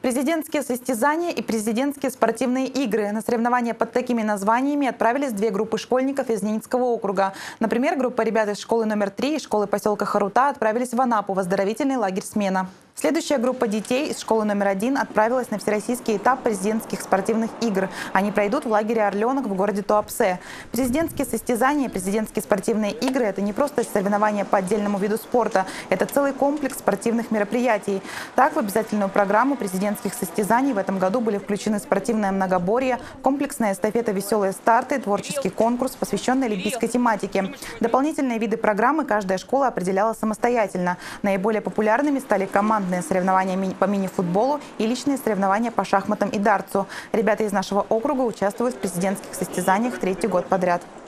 Президентские состязания и президентские спортивные игры. На соревнования под такими названиями отправились две группы школьников из Ненецкого округа. Например, группа ребят из школы номер 3 и школы поселка Харута отправились в Анапу в оздоровительный лагерь «Смена». Следующая группа детей из школы номер 1 отправилась на всероссийский этап президентских спортивных игр. Они пройдут в лагере «Орленок» в городе Туапсе. Президентские состязания и президентские спортивные игры – это не просто соревнования по отдельному виду спорта. Это целый комплекс спортивных мероприятий. Так, в обязательную программу президентских состязаний в этом году были включены спортивное многоборье, комплексная эстафета «Веселые старты», творческий конкурс, посвященный олимпийской тематике. Дополнительные виды программы каждая школа определяла самостоятельно. Наиболее популярными стали командные соревнования по мини-футболу и личные соревнования по шахматам и дартсу. Ребята из нашего округа участвуют в президентских состязаниях третий год подряд.